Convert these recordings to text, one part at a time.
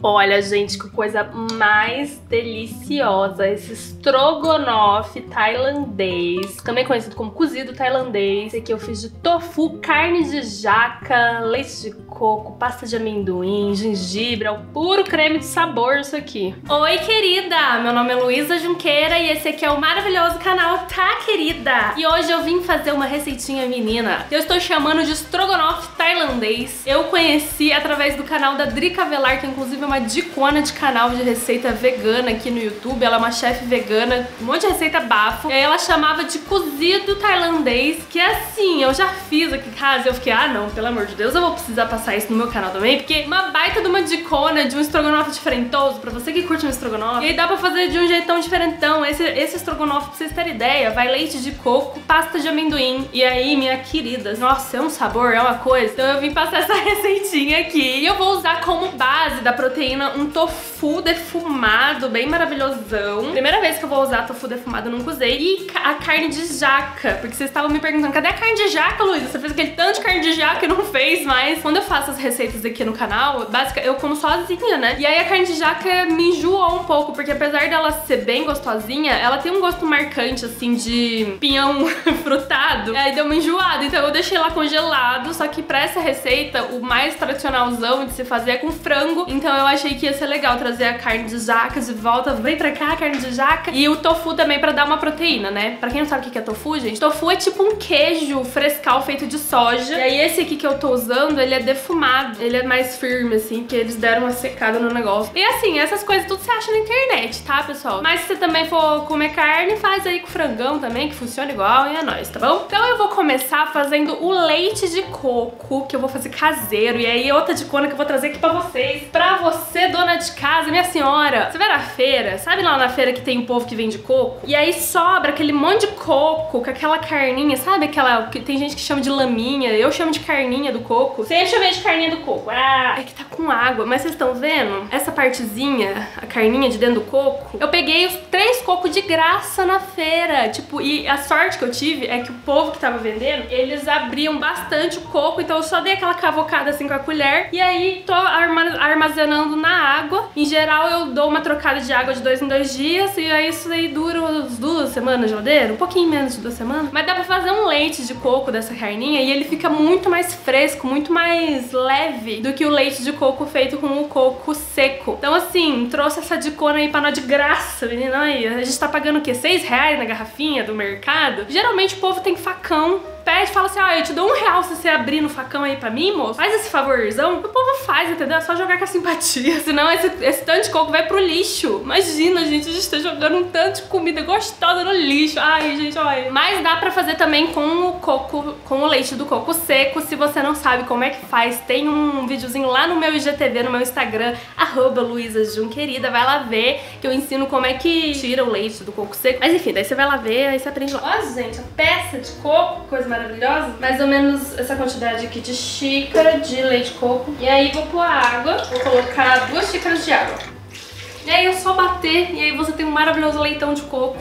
Olha, gente, que coisa mais deliciosa. Esse estrogonofe tailandês, também conhecido como cozido tailandês. Esse aqui eu fiz de tofu, carne de jaca, leite de coco, pasta de amendoim, gengibre, é o puro creme de sabor isso aqui. Oi, querida! Meu nome é Luísa Junqueira e esse aqui é o maravilhoso canal Tá, Querida? E hoje eu vim fazer uma receitinha menina. Eu estou chamando de estrogonofe tailandês. Eu conheci através do canal da Drica Velar, que inclusive é uma dicona de canal de receita vegana aqui no YouTube. Ela é uma chefe vegana, um monte de receita bafo. E aí ela chamava de cozido tailandês, que é assim, eu já fiz aqui em casa e eu fiquei, ah não, pelo amor de Deus, eu vou precisar passar isso no meu canal também, porque uma baita de uma dicona de um estrogonofe diferentoso, pra você que curte um estrogonofe. E aí dá pra fazer de um jeitão diferentão. Esse estrogonofe, pra vocês terem ideia, vai leite de coco, pasta de amendoim. E aí, minha querida, nossa, é um sabor, é uma coisa. Então eu vim passar essa receitinha aqui. E eu vou usar como base da proteína um tofu defumado, bem maravilhosão. Primeira vez que eu vou usar tofu defumado, eu nunca usei. E a carne de jaca, porque vocês estavam me perguntando, cadê a carne de jaca, Luísa? Você fez aquele tanto de carne de jaca e não fez mais. Quando eu faço as receitas aqui no canal, basicamente eu como sozinha, né? E aí a carne de jaca me enjoou um pouco, porque apesar dela ser bem gostosinha, ela tem um gosto marcante, assim, de pinhão frutado. E aí deu uma enjoada, então eu deixei lá congelado, só que pra essa receita, o mais tradicionalzão de se fazer é com frango. Então eu achei que ia ser legal trazer a carne de jaca de volta. Vem pra cá, carne de jaca. E o tofu também pra dar uma proteína, né? Pra quem não sabe o que é tofu, gente, tofu é tipo um queijo frescal feito de soja. E aí esse aqui que eu tô usando, ele é defumado. Ele é mais firme, assim, que eles deram uma secada no negócio. E assim, essas coisas tudo você acha na internet, tá, pessoal? Mas se você também for comer carne, faz aí com frangão também, que funciona igual, e é nóis, tá bom? Então eu vou começar fazendo o leite de coco, que eu vou fazer caseiro. E aí outra dicona que eu vou trazer aqui pra vocês. Pra você, dona de casa, minha senhora, você vai na feira, sabe lá na feira que tem o povo que vende coco? E aí sobra aquele monte de coco com aquela carninha, sabe aquela que tem gente que chama de laminha, eu chamo de carninha do coco. Sempre chamei de carninha do coco. Ah, é que tá com água, mas vocês estão vendo? Essa partezinha, a carninha de dentro do coco, eu peguei os 3 cocos de graça na feira, tipo, e a sorte que eu tive é que o povo que tava vendendo, eles abriam bastante o coco, então eu só dei aquela cavocada assim com a colher, e aí tô armazenando na água. Em geral eu dou uma trocada de água de 2 em 2 dias, e aí isso aí dura umas 2 semanas na geladeira, um pouquinho menos de 2 semanas. Mas dá pra fazer um leite de coco dessa carninha e ele fica muito mais fresco, muito mais leve do que o leite de coco feito com o coco seco. Então assim, trouxe essa dicona aí pra nós de graça, menina. Aí, a gente tá pagando o quê? R$6 na garrafinha do mercado? Geralmente o povo tem facão. Pede, fala assim, ó, eu te dou R$1 se você abrir no facão aí pra mim, moço. Faz esse favorzão. O povo faz, entendeu? É só jogar com a simpatia. Senão esse tanto de coco vai pro lixo. Imagina, gente, a gente tá jogando um tanto de comida gostosa no lixo. Ai, gente, olha. Mas dá pra fazer também com o coco, com o leite do coco seco. Se você não sabe como é que faz, tem um videozinho lá no meu IGTV, no meu Instagram, @LuisaJunquerida. Vai lá ver, que eu ensino como é que tira o leite do coco seco. Mas enfim, daí você vai lá ver, aí você aprende lá. Ó, gente, a peça de coco, coisa maravilhosa. Mais ou menos essa quantidade aqui de xícara de leite de coco. E aí vou pôr a água. Vou colocar 2 xícaras de água. E aí é só bater. E aí você tem um maravilhoso leitão de coco.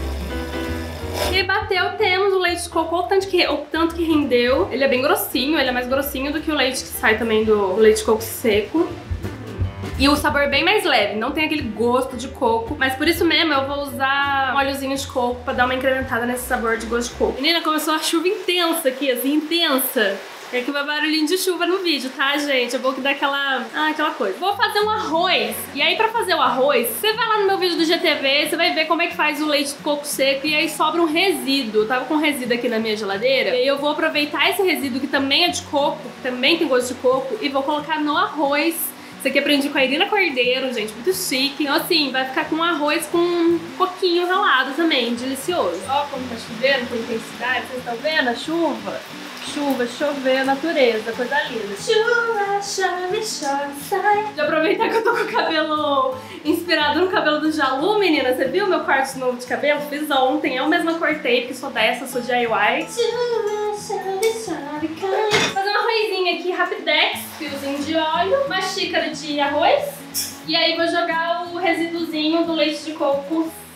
E aí bateu, temos o leite de coco, o tanto que rendeu. Ele é bem grossinho, ele é mais grossinho do que o leite que sai também do leite de coco seco. E o sabor bem mais leve, não tem aquele gosto de coco. Mas por isso mesmo eu vou usar um óleozinho de coco pra dar uma incrementada nesse sabor de gosto de coco. Menina, começou a chuva intensa aqui, assim, intensa. É que vai barulhinho de chuva no vídeo, tá, gente? Eu vou dar aquela coisa. Vou fazer um arroz. E aí, pra fazer o arroz, você vai lá no meu vídeo do GTV, você vai ver como é que faz o leite de coco seco. E aí sobra um resíduo. Eu tava com resíduo aqui na minha geladeira. E aí eu vou aproveitar esse resíduo, que também é de coco, que também tem gosto de coco, e vou colocar no arroz. Isso aqui aprendi com a Irina Cordeiro, gente, muito chique. Então assim, vai ficar com arroz com um pouquinho ralado também, delicioso. Ó como tá chovendo com intensidade, vocês estão vendo a chuva? Chuva, chover, natureza, coisa linda. Chuva, chove, chove, sai. Já aproveitar que eu tô com o cabelo inspirado no cabelo do Jalu, menina. Você viu meu corte novo de cabelo? Fiz ontem, eu mesma cortei, porque sou dessa, sou DIY. Chuva, chove, chove, cai. Vou fazer um arrozinho aqui, rapidex, fiozinho de óleo, uma xícara de arroz. E aí vou jogar o resíduozinho do leite de coco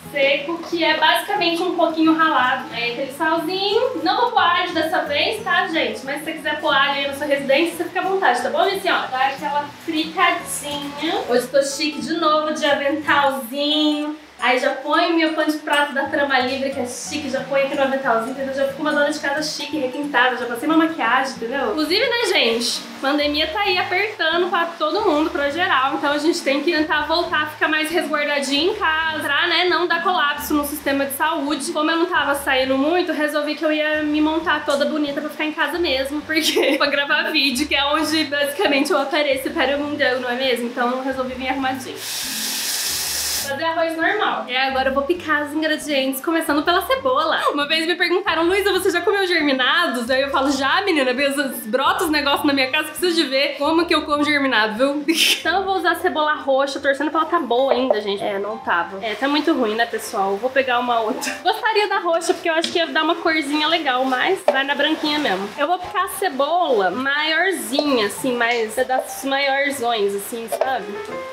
seco, que é basicamente um pouquinho ralado. Aí aquele salzinho. Não vou pôr alho dessa vez, tá, gente? Mas se você quiser pôr alho aí na sua residência, você fica à vontade, tá bom, minha senhora? Dá aquela fritadinha. Hoje tô chique de novo, de aventalzinho. Aí já põe meu pano de prato da Trama Livre, que é chique, já põe aqui no aventalzinho, entendeu? Já fico uma dona de casa chique, requintada, já passei uma maquiagem, entendeu? Inclusive, né, gente? A pandemia tá aí apertando pra todo mundo, pra geral, então a gente tem que tentar voltar a ficar mais resguardadinho em casa, pra, né, não dar colapso no sistema de saúde. Como eu não tava saindo muito, resolvi que eu ia me montar toda bonita pra ficar em casa mesmo, porque pra gravar vídeo, que é onde basicamente eu apareço para o mundão, não é mesmo? Então eu resolvi vir arrumadinho. Fazer arroz normal. E agora eu vou picar os ingredientes, começando pela cebola. Uma vez me perguntaram, Luísa, você já comeu germinados? Aí eu falo, já, menina, brota os negócios na minha casa, preciso de ver como que eu como germinado, viu? Então eu vou usar a cebola roxa, torcendo pra ela tá boa ainda, gente. É, não tava. É, tá muito ruim, né, pessoal? Eu vou pegar uma outra. Gostaria da roxa, porque eu acho que ia dar uma corzinha legal, mas vai na branquinha mesmo. Eu vou picar a cebola maiorzinha, assim, mais pedaços maiorzões, assim, sabe?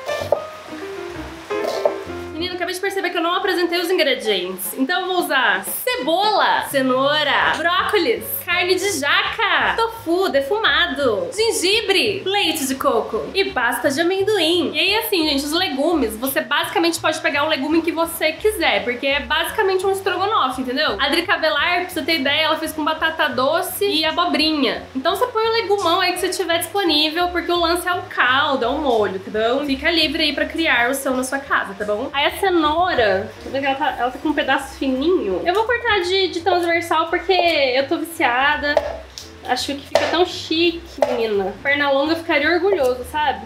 Menina, acabei de perceber que eu não apresentei os ingredientes. Então eu vou usar cebola, cenoura, brócolis, carne de jaca, tofu defumado, gengibre, leite de coco e pasta de amendoim. E aí assim, gente, os legumes, você basicamente pode pegar o legume que você quiser, porque é basicamente um estrogonofe, entendeu? A Drica Velar, pra você ter ideia, ela fez com batata doce e abobrinha. Então você põe o legumão aí que você tiver disponível, porque o lance é o caldo, é o molho, entendeu? Fica livre aí pra criar o seu na sua casa, tá bom? Aí a cenoura, tá vendo que ela tá com um pedaço fininho. Eu vou cortar de transversal porque eu tô viciada. Acho que fica tão chique, menina. Perna longa ficaria orgulhoso, sabe?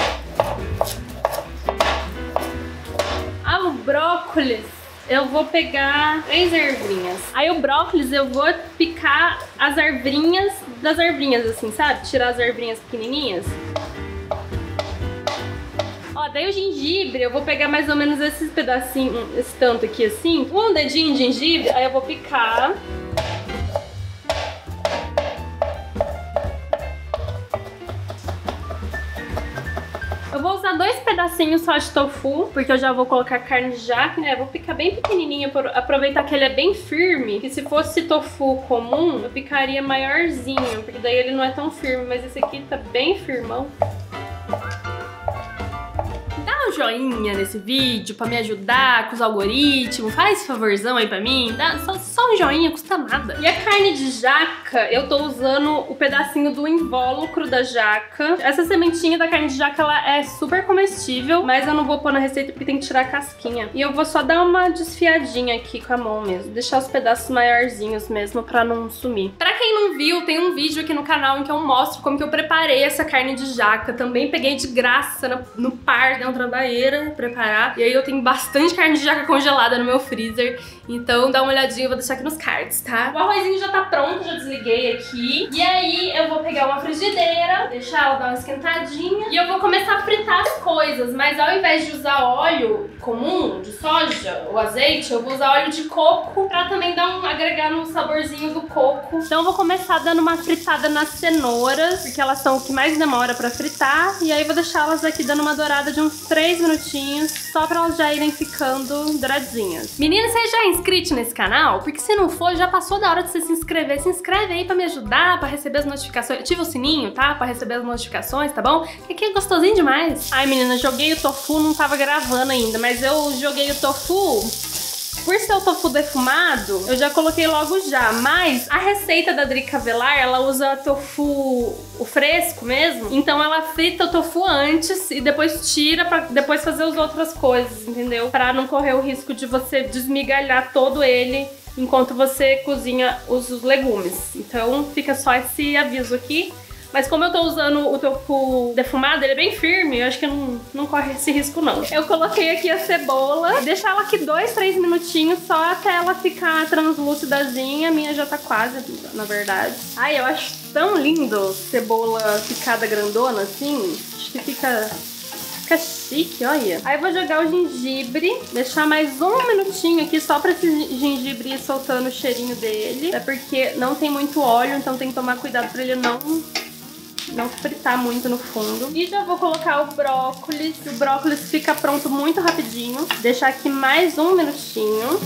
Ah, o brócolis. Eu vou pegar 3 ervinhas. Aí o brócolis eu vou picar as ervinhas das ervinhas, assim, sabe? Tirar as ervinhas pequenininhas. Ó, daí o gengibre, eu vou pegar mais ou menos esses pedacinhos, esse tanto aqui assim. Um dedinho de gengibre, aí eu vou picar. Eu vou usar 2 pedacinhos só de tofu, porque eu já vou colocar carne de jaca, né? Eu vou picar bem pequenininho, pra aproveitar que ele é bem firme. Que se fosse tofu comum, eu picaria maiorzinho, porque daí ele não é tão firme, mas esse aqui tá bem firmão. Dá um joinha nesse vídeo pra me ajudar com os algoritmos, faz esse favorzão aí pra mim, dá só um joinha, custa nada. E a carne de jaca, eu tô usando o pedacinho do invólucro da jaca. Essa sementinha da carne de jaca, ela é super comestível, mas eu não vou pôr na receita porque tem que tirar a casquinha. E eu vou só dar uma desfiadinha aqui com a mão mesmo, deixar os pedaços maiorzinhos mesmo pra não sumir. Pra quem não viu, tem um vídeo aqui no canal em que eu mostro como que eu preparei essa carne de jaca. Também peguei de graça no par, dentro da banheira, preparar. E aí eu tenho bastante carne de jaca congelada no meu freezer, então dá uma olhadinha, eu vou deixar aqui nos cards, tá? O arrozinho já tá pronto, já desliguei aqui. E aí eu vou pegar uma frigideira, deixar ela dar uma esquentadinha e eu vou começar a fritar as coisas, mas ao invés de usar óleo comum, de soja ou azeite, eu vou usar óleo de coco pra também agregar no saborzinho do coco. Então eu vou começar dando uma fritada nas cenouras, porque elas são o que mais demora pra fritar, e aí eu vou deixar elas aqui dando uma dourada de uns 3 minutinhos, só pra elas já irem ficando douradinhas. Menina, você já é inscrito nesse canal? Porque se não for, já passou da hora de você se inscrever. Se inscreve aí pra me ajudar, pra receber as notificações. Ativa o sininho, tá? Pra receber as notificações, tá bom? Que aqui é gostosinho demais. Ai, menina, joguei o tofu, não tava gravando ainda, mas eu joguei o tofu. Por ser o tofu defumado, eu já coloquei logo já, mas a receita da Drica Velar, ela usa tofu o fresco mesmo, então ela frita o tofu antes e depois tira pra depois fazer as outras coisas, entendeu? Pra não correr o risco de você desmigalhar todo ele enquanto você cozinha os legumes. Então fica só esse aviso aqui. Mas como eu tô usando o tofu defumado, ele é bem firme, eu acho que não corre esse risco não. Eu coloquei aqui a cebola, deixar ela aqui 2, 3 minutinhos, só até ela ficar translúcidazinha. A minha já tá quase, na verdade. Ai, eu acho tão lindo cebola picada grandona assim. Acho que fica chique, olha. Aí eu vou jogar o gengibre, deixar mais 1 minutinho aqui só pra esse gengibre ir soltando o cheirinho dele. É porque não tem muito óleo, então tem que tomar cuidado pra ele não fritar muito no fundo. E já vou colocar o brócolis. O brócolis fica pronto muito rapidinho. Deixar aqui mais um minutinho.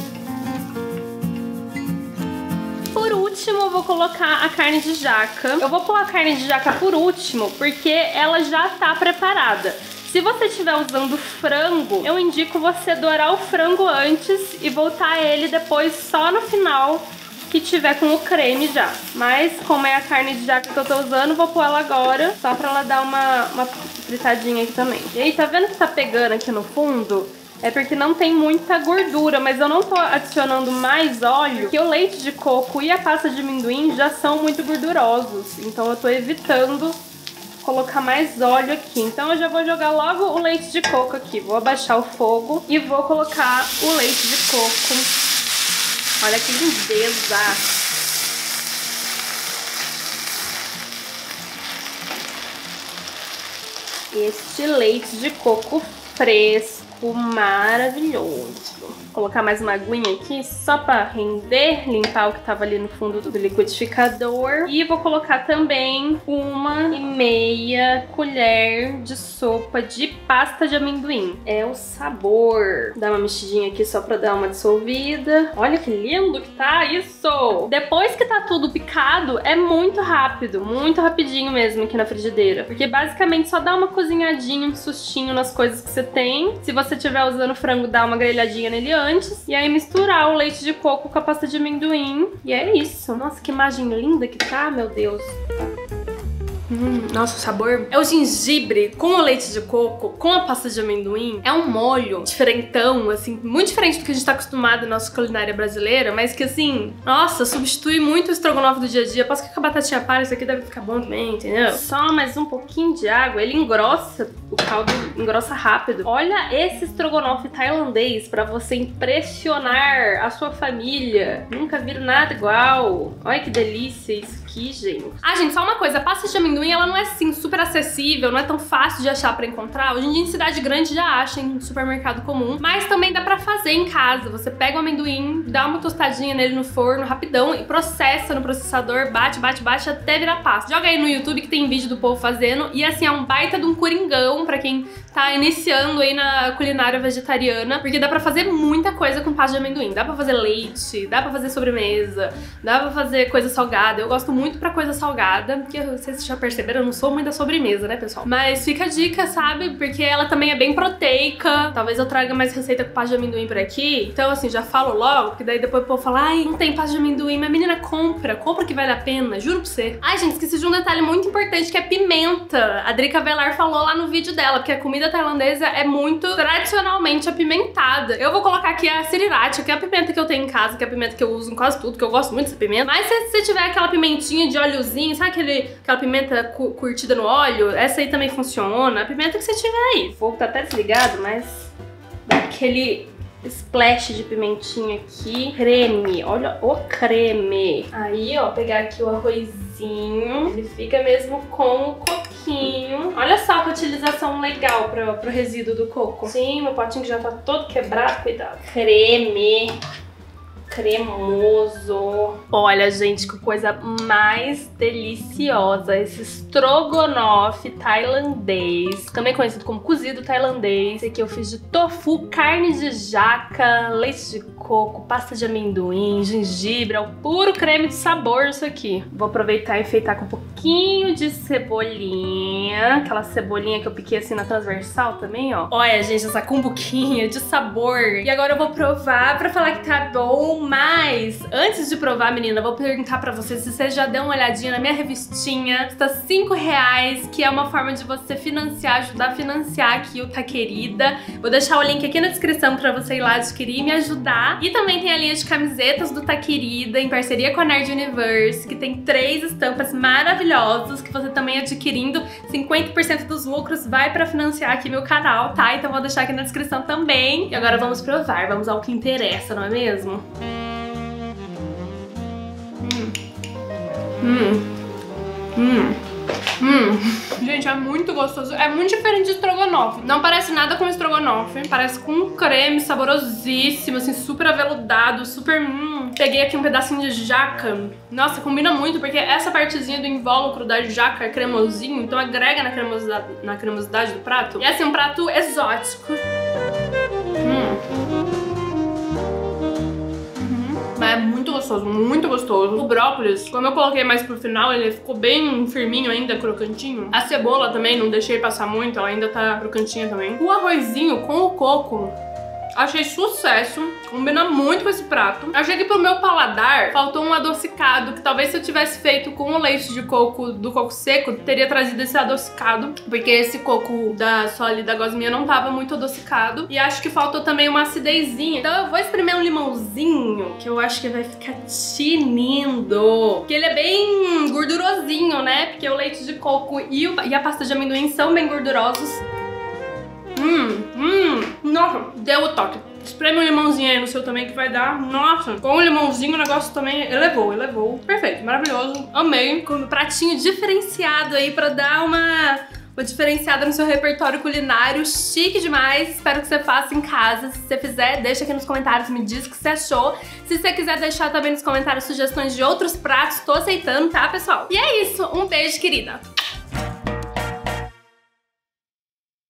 Por último, eu vou colocar a carne de jaca. Eu vou pôr a carne de jaca por último, porque ela já tá preparada. Se você estiver usando frango, eu indico você dourar o frango antes e voltar ele depois só no final que tiver com o creme já. Mas como é a carne de jaca que eu tô usando, vou pôr ela agora, só pra ela dar uma fritadinha aqui também. E aí, tá vendo que tá pegando aqui no fundo? É porque não tem muita gordura, mas eu não tô adicionando mais óleo, porque o leite de coco e a pasta de amendoim já são muito gordurosos. Então eu tô evitando colocar mais óleo aqui. Então eu já vou jogar logo o leite de coco aqui. Vou abaixar o fogo e vou colocar o leite de coco. Olha que lindeza! Este leite de coco fresco, maravilhoso. Vou colocar mais uma aguinha aqui só pra render, limpar o que tava ali no fundo do liquidificador. E vou colocar também 1,5 colher de sopa de pasta de amendoim. É o sabor. Dá uma mexidinha aqui só pra dar uma dissolvida. Olha que lindo que tá isso! Depois que tá tudo picado, é muito rápido, muito rapidinho mesmo aqui na frigideira. Porque basicamente só dá uma cozinhadinha, um sustinho nas coisas que você tem. Se você estiver usando frango, dá uma grelhadinha nele antes. E aí misturar o leite de coco com a pasta de amendoim. E é isso. Nossa, que imagem linda que tá, meu Deus. Nossa, o sabor é o gengibre com o leite de coco, com a pasta de amendoim. É um molho diferentão, assim, muito diferente do que a gente tá acostumado na nossa culinária brasileira, mas que, assim, nossa, substitui muito o estrogonofe do dia a dia. Posso que com a batatinha palha isso aqui deve ficar bom também, entendeu? Só mais um pouquinho de água, ele engrossa, o caldo engrossa rápido. Olha esse estrogonofe tailandês pra você impressionar a sua família. Nunca viram nada igual. Olha que delícia isso aqui, gente. Ah, gente, só uma coisa, a pasta de amendoim ela não é assim super acessível, não é tão fácil de achar pra encontrar. Hoje em dia em cidade grande já acha em supermercado comum, mas também dá pra fazer em casa. Você pega o amendoim, dá uma tostadinha nele no forno rapidão e processa no processador, bate, bate, bate até virar pasta. Joga aí no YouTube que tem vídeo do povo fazendo e assim, é um baita de um coringão pra quem tá iniciando aí na culinária vegetariana, porque dá pra fazer muita coisa com pasta de amendoim. Dá pra fazer leite, dá pra fazer sobremesa, dá pra fazer coisa salgada. Eu gosto muito pra coisa salgada, porque vocês já perceberam, eu não sou muito da sobremesa, né, pessoal? Mas fica a dica, sabe? Porque ela também é bem proteica. Talvez eu traga mais receita com pasta de amendoim por aqui. Então, assim, já falo logo, porque daí depois o povo fala, ai, não tem pasta de amendoim. Mas, menina, compra que vale a pena, juro pra você. Ai, gente, esqueci de um detalhe muito importante, que é pimenta. A Drica Velar falou lá no vídeo dela, porque a comida tailandesa é muito tradicionalmente apimentada. Eu vou colocar aqui a sriracha, que é a pimenta que eu tenho em casa, que é a pimenta que eu uso em quase tudo, que eu gosto muito dessa pimenta. Mas se você tiver aquela pimentinha de óleozinho, sabe aquela pimenta curtida no óleo? Essa aí também funciona. A pimenta que você tiver aí. O fogo tá até desligado, mas dá aquele splash de pimentinha aqui. Creme, olha o creme. Aí, ó, pegar aqui o arrozinho. Ele fica mesmo com o coquinho. Olha só que utilização legal pro resíduo do coco. Sim, meu potinho que já tá todo quebrado, cuidado. Creme. Cremoso. Olha, gente, que coisa mais deliciosa. Esse estrogonofe tailandês, também conhecido como cozido tailandês. Esse aqui eu fiz de tofu, carne de jaca, leite de coco, pasta de amendoim, gengibre. É o puro creme de sabor isso aqui. Vou aproveitar e enfeitar com um pouquinho de cebolinha. Aquela cebolinha que eu piquei assim na transversal também, ó. Olha, gente, essa cumbuquinha de sabor. E agora eu vou provar pra falar que tá bom. Mas, antes de provar, menina, eu vou perguntar pra vocês se vocês já deu uma olhadinha na minha revistinha. Está R$5, que é uma forma de você financiar, ajudar a financiar aqui o Tá Querida. Vou deixar o link aqui na descrição pra você ir lá adquirir e me ajudar. E também tem a linha de camisetas do Tá Querida, em parceria com a Nerd Universe, que tem 3 estampas maravilhosas, que você também adquirindo, 50% dos lucros vai pra financiar aqui meu canal, tá? Então vou deixar aqui na descrição também. E agora vamos provar, vamos ao que interessa, não é mesmo? Gente, é muito gostoso. É muito diferente de estrogonofe. Não parece nada com estrogonofe. Parece com um creme saborosíssimo, assim, super aveludado, super... Peguei aqui um pedacinho de jaca. Nossa, combina muito, porque essa partezinha do invólucro da jaca é cremosinho, então agrega na cremosidade do prato. E é assim, um prato exótico. Mas é muito gostoso, muito gostoso. O brócolis, como eu coloquei mais pro final, ele ficou bem firminho ainda, crocantinho. A cebola também, não deixei passar muito, ela ainda tá crocantinha também. O arrozinho com o coco, achei sucesso, combina muito com esse prato. Achei que pro meu paladar faltou um adocicado, que talvez se eu tivesse feito com o leite de coco do coco seco, teria trazido esse adocicado, porque esse coco da Soli da gosminha não tava muito adocicado. E acho que faltou também uma acidezinha. Então eu vou espremer um limãozinho, que eu acho que vai ficar tinindo. Porque ele é bem gordurosinho, né? Porque o leite de coco e a pasta de amendoim são bem gordurosos. Nossa, deu o toque. Espreme um limãozinho aí no seu também que vai dar. Nossa, com o limãozinho o negócio também elevou. Perfeito, maravilhoso. Amei. Com um pratinho diferenciado aí pra dar uma diferenciada no seu repertório culinário. Chique demais. Espero que você faça em casa. Se você fizer, deixa aqui nos comentários, me diz o que você achou. Se você quiser deixar também nos comentários sugestões de outros pratos, tô aceitando, tá, pessoal? E é isso. Um beijo, querida.